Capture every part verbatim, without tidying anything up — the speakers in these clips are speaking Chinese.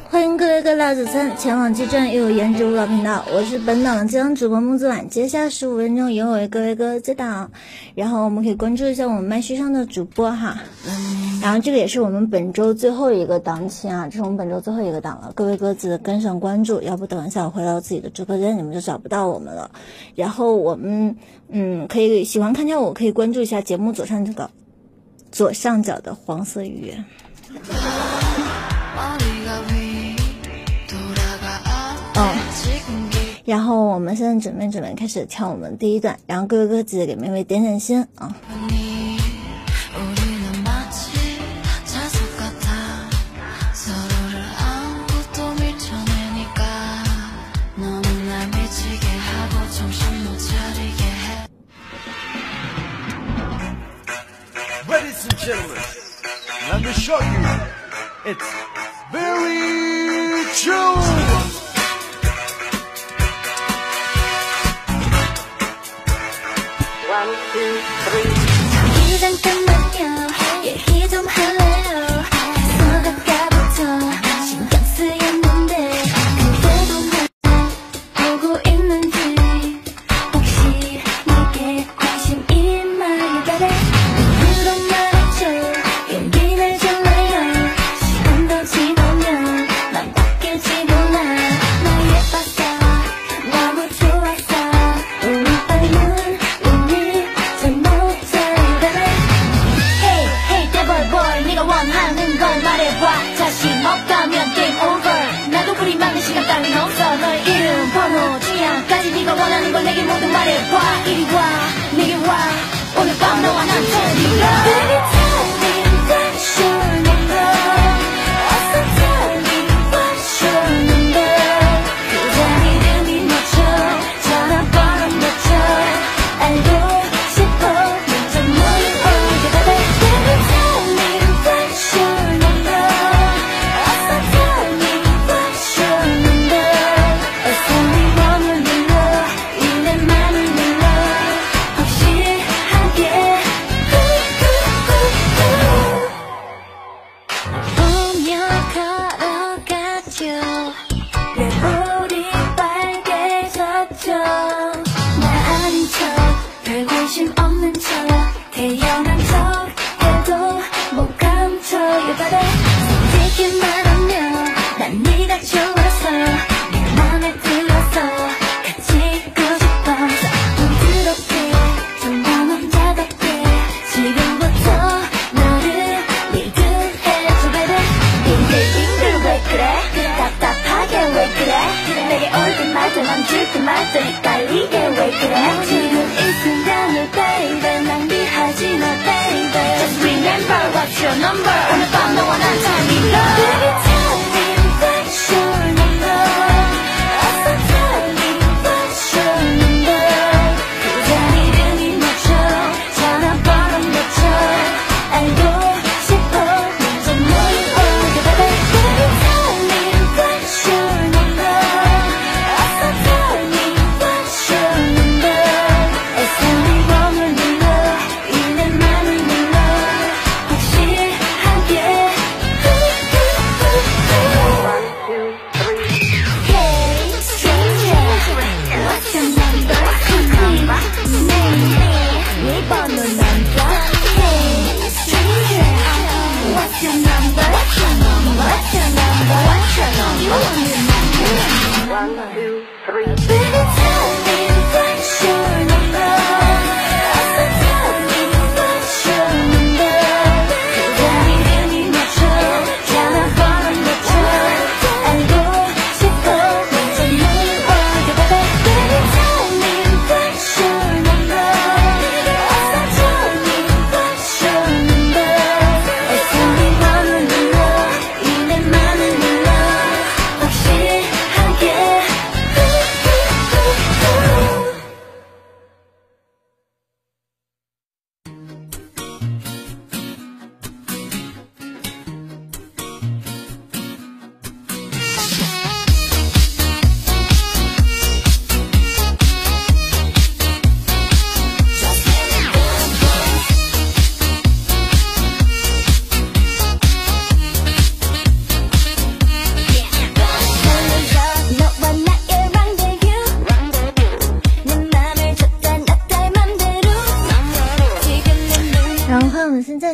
欢迎各位各大早餐前往基站又有颜值舞蹈频道，我是本档的接档主播木子婉。接下来十五分钟由我各位哥接档，然后我们可以关注一下我们麦序上的主播哈。然后这个也是我们本周最后一个档期啊，这是我们本周最后一个档了，各位哥记得跟上关注，要不等一下我回到自己的直播间你们就找不到我们了。然后我们嗯可以喜欢看跳舞可以关注一下节目左上角左上角的黄色预约。嗯，然后我们现在准备准备开始跳我们第一段，然后各位哥记得给妹妹点点心啊。 Ladies and gentlemen, let me show you, it's very true. One, two, three. 잠깐만요, 얘기 좀 할래요. 서가까부터 신경 쓰였는데 그대도 보고 있는지 혹시 내게 관심 있나요, baby? 그런 말했죠, 용기 내줄래요. 시간도 지나면 난 바뀔지 몰라. 날 예뻤어, 너무 좋았어. 우리 빨리 원하는 걸 말해봐. 자신 없다면 game over. 나도 우리 많은 시간 따윈 없어. 너의 이름 번호 취향까지 네가 원하는 걸 내게 모두 말해봐. 이리 와 내게 와 오늘 밤 너와 난 turning up. Baby tell me what's your number. 어서 tell me what's your number. 그냥 이름이 뭐죠 전화번호 뭐죠 알고 싶어 먼저 물어보게 baby. Baby tell me what's your number. 어서 tell me what's your number. 어서 네 번호를 눌러 이 내 맘을 눌러 확실하게 오며 걸어가죠. 왜 우리 빨개졌죠. 나 아닌 척 별 관심 없는 척 태연한 척 해도 못 감춰요 baby. 솔직히 말하면 난 네가 좋아서 네 맘에 들어서 같이 있고 싶어서 부드럽게 좀 더 남자답게 지금부터 너를 리드해줘 baby. 빙글빙글 왜 그래 답답하게 왜 그래 내게 올 때 말 때 맘줄 때 말 때 헷갈리게 왜 그래 지금 이 순간을 baby 낭비하지 마 baby. Just remember what's your number. 오늘 밤 너와 난 turning up. Baby tell me what's your number. 어서 tell me what's your number. 그냥 이름이 뭐죠 전화번호 뭐죠 알고 싶어 먼저 물어보게 baby. Baby tell me what's your number. 어서 tell me what's your number. 어서 네 번호를 눌러 이 내 맘을 눌러 확실하게. Hey stranger, what's your number? 네 번호 남겨. Hey stranger, what's your number? What's your number? What's your number? What's your number? One, two, three. Baby tell me what's your number. 어서 tell me what's your number. 그냥 이름이 뭐죠 전화번호 뭐죠 알고 싶어 먼저 물어보게 baby. Baby tell me what's your number. 어서 tell me what's your number. 어서 네 번호를 눌러 이 내 맘을 눌러 확실하게.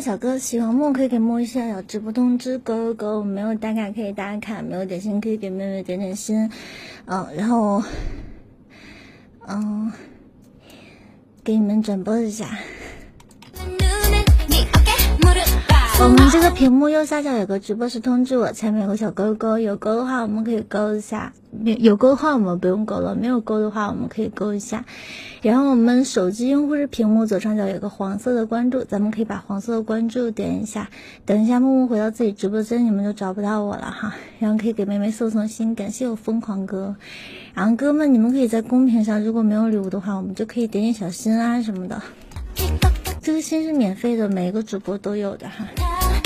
小哥喜欢摸可以给摸一下，有直播通知狗狗，没有打卡可以打卡，没有点心可以给妹妹点点心，嗯，然后嗯，给你们转播一下。我们这个屏幕右下角有个直播时通知我，前面有个小勾勾，有勾的话我们可以勾一下，有勾的话我们不用勾了，没有勾的话我们可以勾一下。然后我们手机用户是屏幕左上角有个黄色的关注，咱们可以把黄色的关注点一下，等一下木木回到自己直播间你们就找不到我了哈。然后可以给妹妹送送心，感谢我疯狂哥。然后哥们你们可以在公屏上，如果没有礼物的话我们就可以点点小心啊什么的，这个心是免费的，每个主播都有的哈。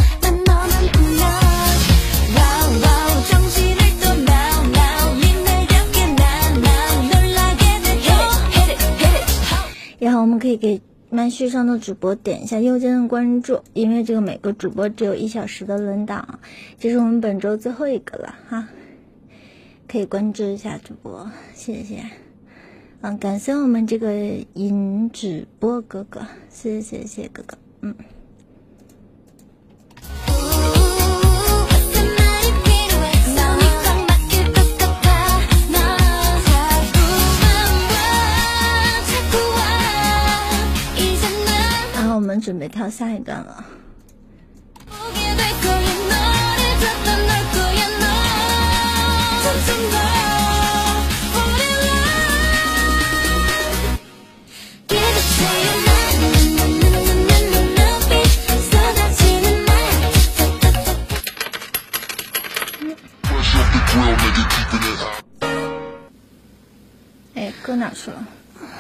然后我们可以给麦序上的主播点一下右键的关注，因为这个每个主播只有一小时的轮档，这是我们本周最后一个了哈，可以关注一下主播，谢谢。嗯，感谢我们这个银直播哥哥，谢谢谢谢哥哥，嗯。然后我们准备跳下一段了。哎，搁哪去了？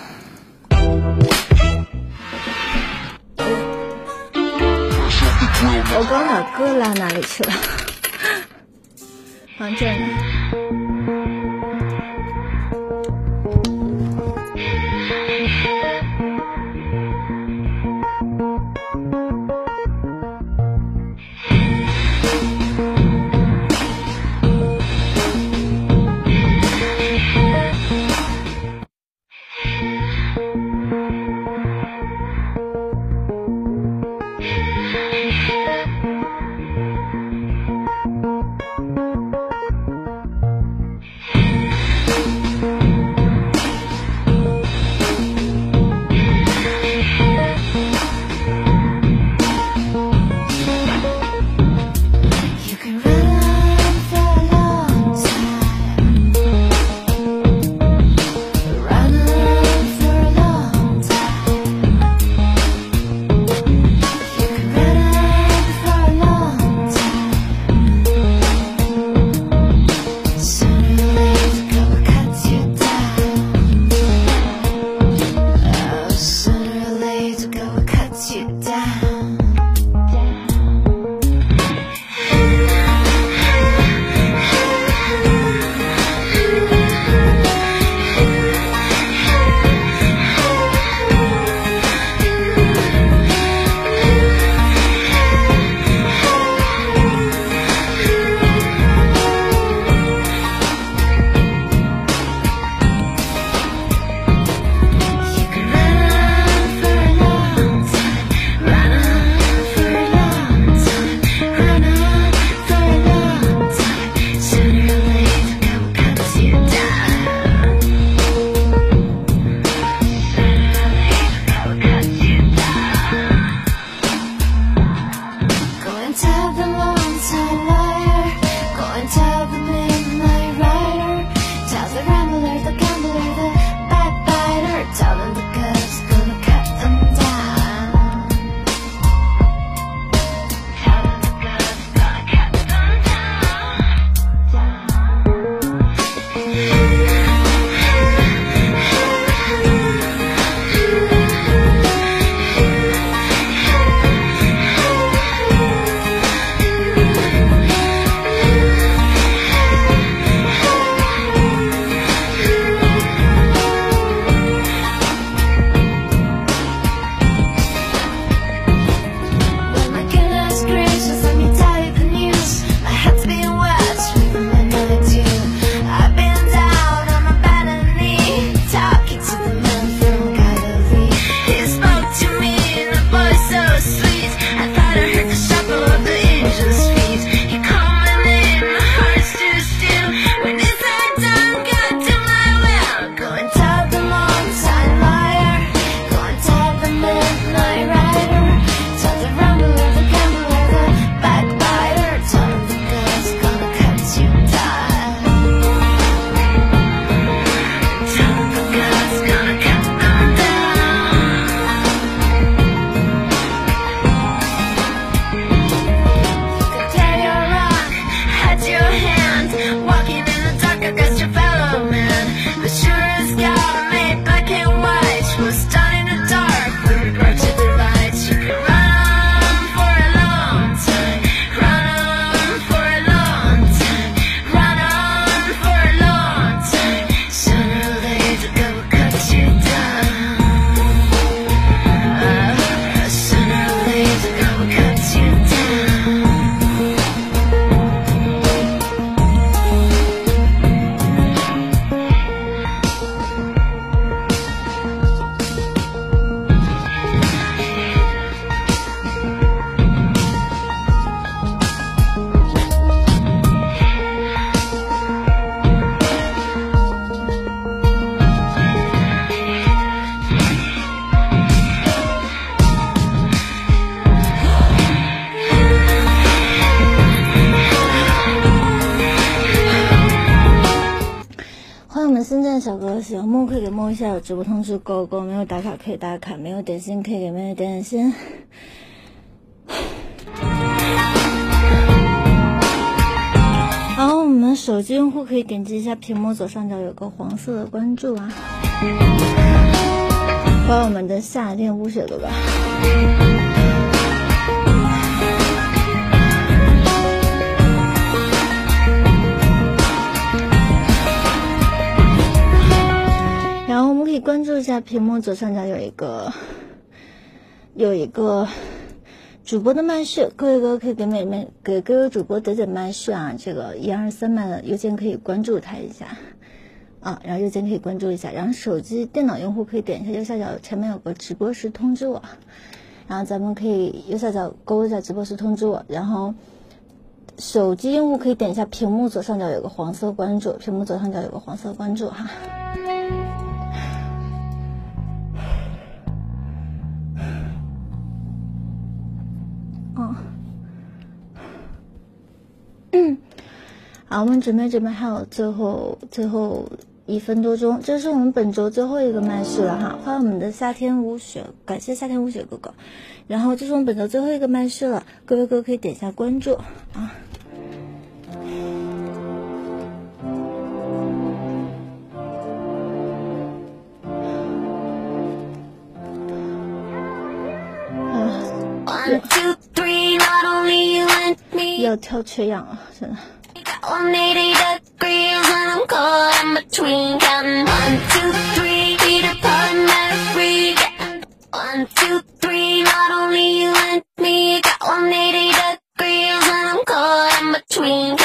我刚把歌拉哪里去了？啊，这呢。 的小哥哥喜欢摸可以给摸一下，有直播通知勾勾，没有打卡可以打卡，没有点心可以给妹妹点点心。然后我们手机用户可以点击一下屏幕左上角有个黄色的关注啊，欢迎我们的夏天污血哥哥。然后我们可以关注一下屏幕左上角有一个有一个主播的麦序，各位哥可以给每每给各位主播点点麦序啊，这个一二三麦的邮件可以关注他一下啊，然后邮件可以关注一下，然后手机电脑用户可以点一下右下角前面有个直播时通知我，然后咱们可以右下角勾一下直播时通知我，然后手机用户可以点一下屏幕左上角有个黄色关注，屏幕左上角有个黄色关注哈。哦，嗯，好，我们准备准备，还有最后最后一分多钟，这是我们本周最后一个麦序了哈，欢迎我们的夏天无雪，感谢夏天无雪哥哥，然后这是我们本周最后一个麦序了，各位哥可以点一下关注啊。 One, two, three, not only you and me. 要跳缺氧了，真的。 one eighty degrees when I'm caught in between. Counting one, two, three, feet apart and let it free. One, two, three, not only you and me. Got one eighty degrees when I'm caught in between.